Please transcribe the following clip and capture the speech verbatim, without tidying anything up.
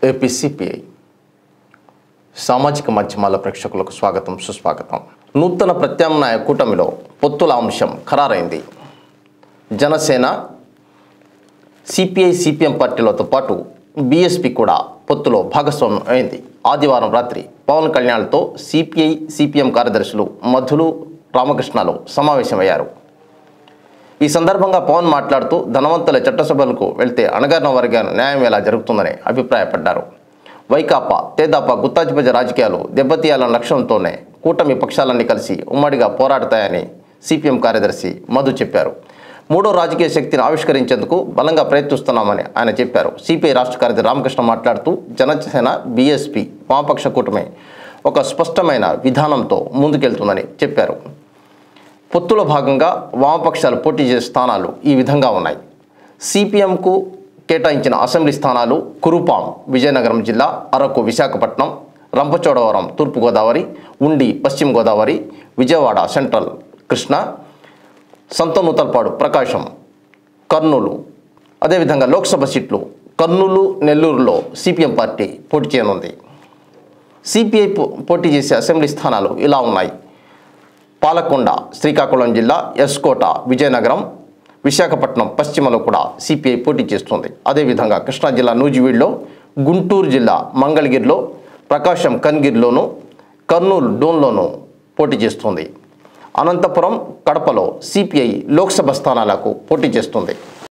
AP CPI సామాజిక మాధ్యమాల ప్రేక్షకులకు స్వాగతం సుస్వాగతం. నూతన ప్రత్యామ్నాయ కూటమిలో పొత్తుల అంశం ఖరారైంది. జనసేన, సిపిఐ, సిపిఎం పార్టీలతో పాటు బీఎస్పీ కూడా పొత్తులో భాగస్వామ్యం అయింది. ఆదివారం రాత్రి పవన్ కళ్యాణ్తో సిపిఐ, సిపిఎం కార్యదర్శులు మధులు, రామకృష్ణలు సమావేశమయ్యారు. ఈ సందర్భంగా పవన్ మాట్లాడుతూ ధనవంతుల చట్టసభలకు వెళ్తే అణగారిన వర్గానికి న్యాయం ఎలా జరుగుతుందని అభిప్రాయపడ్డారు. వైకాపా, తెదేపా గుత్తాధిపత్య రాజకీయాలు దెబ్బతీయాలన్న లక్ష్యంతోనే కూటమి పక్షాలన్నీ కలిసి ఉమ్మడిగా పోరాడతాయని సిపిఎం కార్యదర్శి మధు చెప్పారు. మూడో రాజకీయ శక్తిని ఆవిష్కరించేందుకు బలంగా ప్రయత్నిస్తున్నామని ఆయన చెప్పారు. సిపిఐ రాష్ట్ర కార్యదర్శి రామకృష్ణ మాట్లాడుతూ జనసేన, బీఎస్పీ, వామపక్ష కూటమి ఒక స్పష్టమైన విధానంతో ముందుకెళ్తుందని చెప్పారు. పొత్తులో భాగంగా వామపక్షాలు పోటీ చేసే స్థానాలు ఈ విధంగా ఉన్నాయి. సిపిఎంకు కేటాయించిన అసెంబ్లీ స్థానాలు కురుపాం విజయనగరం జిల్లా, అరకు విశాఖపట్నం, రంపచోడవరం తూర్పుగోదావరి, ఉండి పశ్చిమ గోదావరి, విజయవాడ సెంట్రల్ కృష్ణా, సంతనూతలపాడు ప్రకాశం, కర్నూలు. అదేవిధంగా లోక్సభ సీట్లు కర్నూలు, నెల్లూరులో సిపిఎం పార్టీ పోటీ చేయనుంది. సిపిఐ పోటీ చేసే అసెంబ్లీ స్థానాలు ఇలా ఉన్నాయి. పాలకొండ శ్రీకాకుళం జిల్లా, ఎస్కోట విజయనగరం, విశాఖపట్నం పశ్చిమలో కూడా సిపిఐ పోటీ చేస్తుంది. అదేవిధంగా కృష్ణా జిల్లా నూజివీడులో, గుంటూరు జిల్లా మంగళగిరిలో, ప్రకాశం కన్గిరిలోను, కర్నూలు డోన్లోనూ పోటీ చేస్తుంది. అనంతపురం, కడపలో సిపిఐ లోక్సభ స్థానాలకు పోటీ చేస్తుంది.